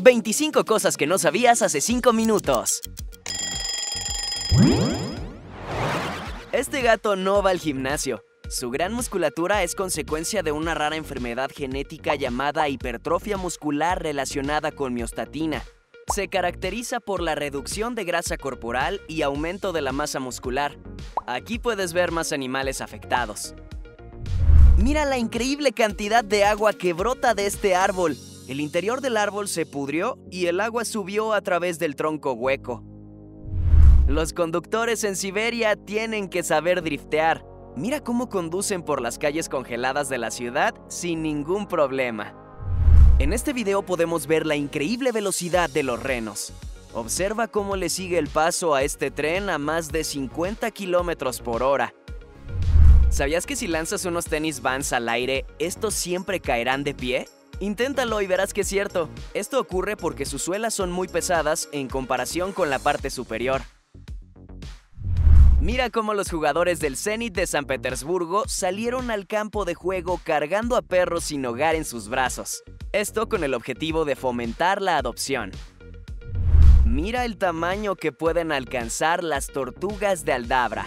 25 cosas que no sabías hace 5 minutos. Este gato no va al gimnasio. Su gran musculatura es consecuencia de una rara enfermedad genética llamada hipertrofia muscular relacionada con miostatina. Se caracteriza por la reducción de grasa corporal y aumento de la masa muscular. Aquí puedes ver más animales afectados. Mira la increíble cantidad de agua que brota de este árbol. El interior del árbol se pudrió y el agua subió a través del tronco hueco. Los conductores en Siberia tienen que saber driftear. Mira cómo conducen por las calles congeladas de la ciudad sin ningún problema. En este video podemos ver la increíble velocidad de los renos. Observa cómo le sigue el paso a este tren a más de 50 kilómetros por hora. ¿Sabías que si lanzas unos tenis Vans al aire, estos siempre caerán de pie? Inténtalo y verás que es cierto. Esto ocurre porque sus suelas son muy pesadas en comparación con la parte superior. Mira cómo los jugadores del Zenit de San Petersburgo salieron al campo de juego cargando a perros sin hogar en sus brazos. Esto con el objetivo de fomentar la adopción. Mira el tamaño que pueden alcanzar las tortugas de Aldabra.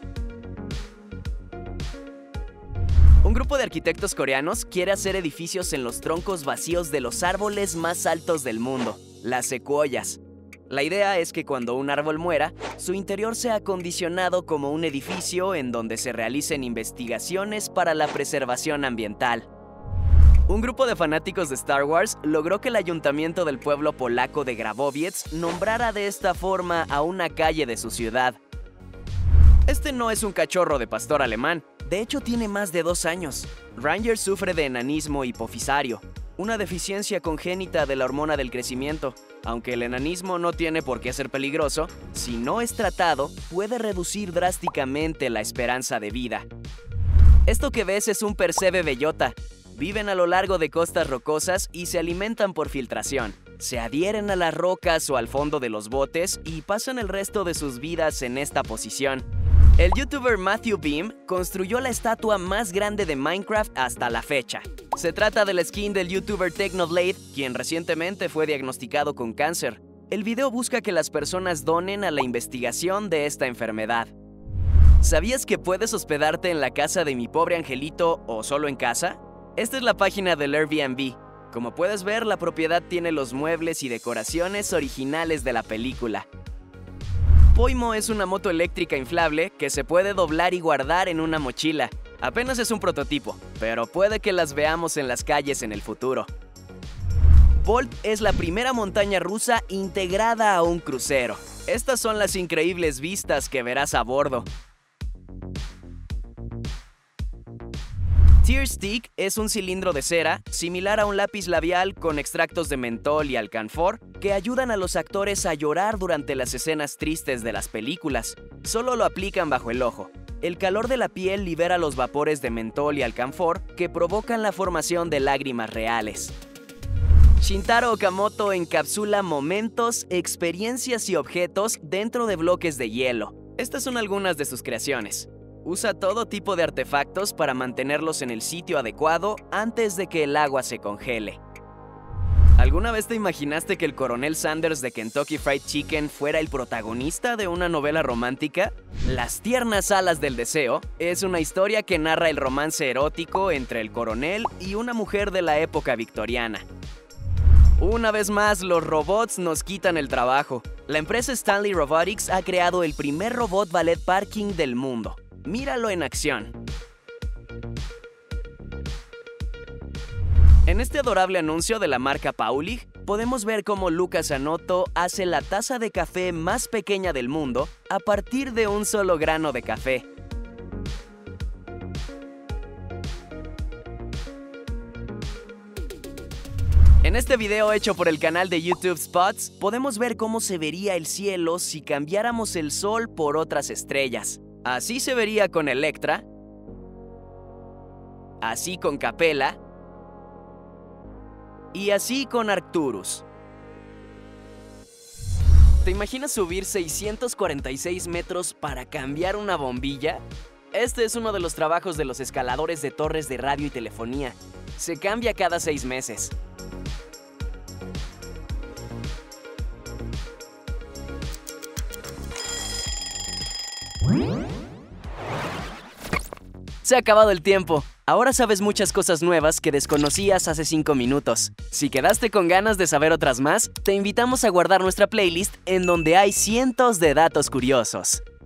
Un grupo de arquitectos coreanos quiere hacer edificios en los troncos vacíos de los árboles más altos del mundo, las secuoyas. La idea es que cuando un árbol muera, su interior sea acondicionado como un edificio en donde se realicen investigaciones para la preservación ambiental. Un grupo de fanáticos de Star Wars logró que el ayuntamiento del pueblo polaco de Grabowiec nombrara de esta forma a una calle de su ciudad. Este no es un cachorro de pastor alemán, de hecho tiene más de 2 años. Ranger sufre de enanismo hipofisario, una deficiencia congénita de la hormona del crecimiento. Aunque el enanismo no tiene por qué ser peligroso, si no es tratado, puede reducir drásticamente la esperanza de vida. Esto que ves es un percebe bellota. Viven a lo largo de costas rocosas y se alimentan por filtración. Se adhieren a las rocas o al fondo de los botes y pasan el resto de sus vidas en esta posición. El youtuber Matthew Beam construyó la estatua más grande de Minecraft hasta la fecha. Se trata del skin del youtuber Technoblade, quien recientemente fue diagnosticado con cáncer. El video busca que las personas donen a la investigación de esta enfermedad. ¿Sabías que puedes hospedarte en la casa de mi pobre angelito o solo en casa? Esta es la página del Airbnb. Como puedes ver, la propiedad tiene los muebles y decoraciones originales de la película. Poimo es una moto eléctrica inflable que se puede doblar y guardar en una mochila. Apenas es un prototipo, pero puede que las veamos en las calles en el futuro. Bolt es la primera montaña rusa integrada a un crucero. Estas son las increíbles vistas que verás a bordo. Tear Stick es un cilindro de cera, similar a un lápiz labial con extractos de mentol y alcanfor, que ayudan a los actores a llorar durante las escenas tristes de las películas. Solo lo aplican bajo el ojo. El calor de la piel libera los vapores de mentol y alcanfor que provocan la formación de lágrimas reales. Shintaro Okamoto encapsula momentos, experiencias y objetos dentro de bloques de hielo. Estas son algunas de sus creaciones. Usa todo tipo de artefactos para mantenerlos en el sitio adecuado antes de que el agua se congele. ¿Alguna vez te imaginaste que el coronel Sanders de Kentucky Fried Chicken fuera el protagonista de una novela romántica? Las tiernas alas del deseo es una historia que narra el romance erótico entre el coronel y una mujer de la época victoriana. Una vez más, los robots nos quitan el trabajo. La empresa Stanley Robotics ha creado el primer robot valet parking del mundo. Míralo en acción. En este adorable anuncio de la marca Paulig, podemos ver cómo Luca Zanotto hace la taza de café más pequeña del mundo a partir de un solo grano de café. En este video hecho por el canal de YouTube Spots, podemos ver cómo se vería el cielo si cambiáramos el sol por otras estrellas. Así se vería con Electra, así con Capella y así con Arcturus. ¿Te imaginas subir 646 metros para cambiar una bombilla? Este es uno de los trabajos de los escaladores de torres de radio y telefonía. Se cambia cada 6 meses. Se ha acabado el tiempo. Ahora sabes muchas cosas nuevas que desconocías hace 5 minutos. Si quedaste con ganas de saber otras más, te invitamos a guardar nuestra playlist en donde hay cientos de datos curiosos.